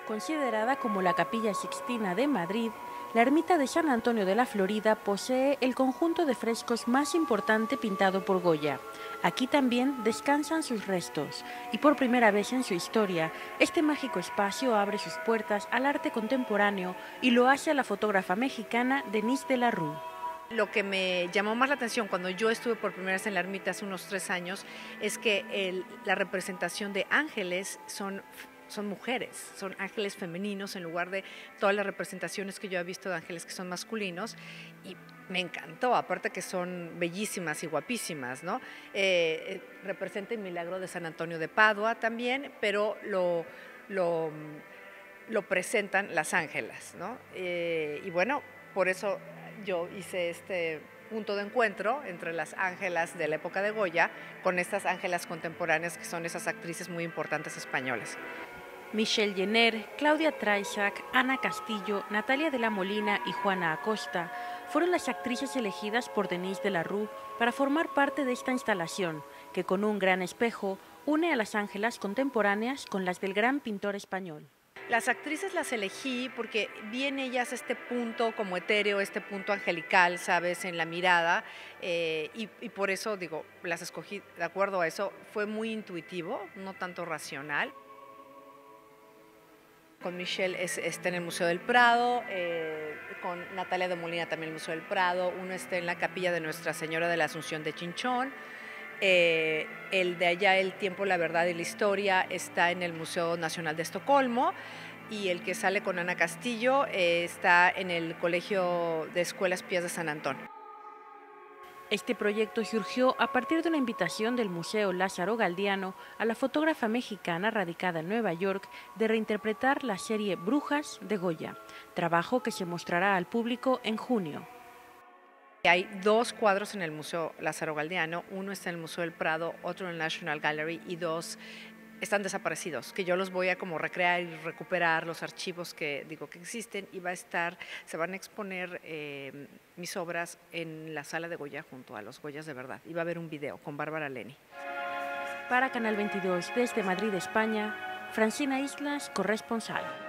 Considerada como la Capilla Sixtina de Madrid, la ermita de San Antonio de la Florida posee el conjunto de frescos más importante pintado por Goya. Aquí también descansan sus restos, y por primera vez en su historia, este mágico espacio abre sus puertas al arte contemporáneo y lo hace a la fotógrafa mexicana Denise de la Rue. Lo que me llamó más la atención cuando yo estuve por primera vez en la ermita hace unos 3 años es que la representación de ángeles son mujeres, son ángeles femeninos en lugar de todas las representaciones que yo he visto de ángeles que son masculinos, y me encantó, aparte que son bellísimas y guapísimas, ¿no? Representa el milagro de San Antonio de Padua también, pero lo, lo presentan las ángelas, ¿no? Y bueno, por eso yo hice este punto de encuentro entre las ángelas de la época de Goya con estas ángelas contemporáneas que son esas actrices muy importantes españolas. Michelle Jenner, Claudia Traisac, Ana Castillo, Natalia de la Molina y Juana Acosta fueron las actrices elegidas por Denise de la Rue para formar parte de esta instalación, que con un gran espejo une a las ángelas contemporáneas con las del gran pintor español. Las actrices las elegí porque vi en ellas este punto como etéreo, este punto angelical, ¿sabes?, en la mirada, y por eso, digo, las escogí de acuerdo a eso. Fue muy intuitivo, no tanto racional. Con Michelle está en el Museo del Prado, con Natalia de Molina también en el Museo del Prado, uno está en la capilla de Nuestra Señora de la Asunción de Chinchón, el de allá, El Tiempo, la Verdad y la Historia, está en el Museo Nacional de Estocolmo, y el que sale con Ana Castillo está en el Colegio de Escuelas Pías de San Antón. Este proyecto surgió a partir de una invitación del Museo Lázaro Galdiano a la fotógrafa mexicana radicada en Nueva York de reinterpretar la serie Brujas de Goya, trabajo que se mostrará al público en junio. Hay 2 cuadros en el Museo Lázaro Galdiano, uno está en el Museo del Prado, otro en el National Gallery, y 2 están desaparecidos, que yo los voy a como recrear y recuperar los archivos que digo que existen, y se van a exponer mis obras en la sala de Goya junto a los Goyas de verdad, y va a haber un video con Bárbara Leni. Para Canal 22 desde Madrid, España, Francina Islas, corresponsal.